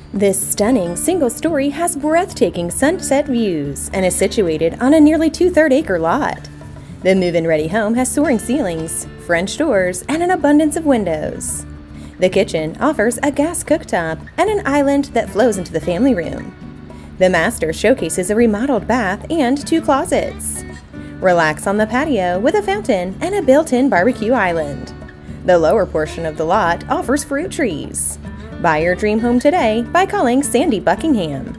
This stunning single story has breathtaking sunset views and is situated on a nearly 2/3 acre lot. The move-in ready home has soaring ceilings, French doors, and an abundance of windows. The kitchen offers a gas cooktop and an island that flows into the family room. The master showcases a remodeled bath and 2 closets. Relax on the patio with a fountain and a built-in barbecue island. The lower portion of the lot offers fruit trees. Buy your dream home today by calling Sandy Buckingham.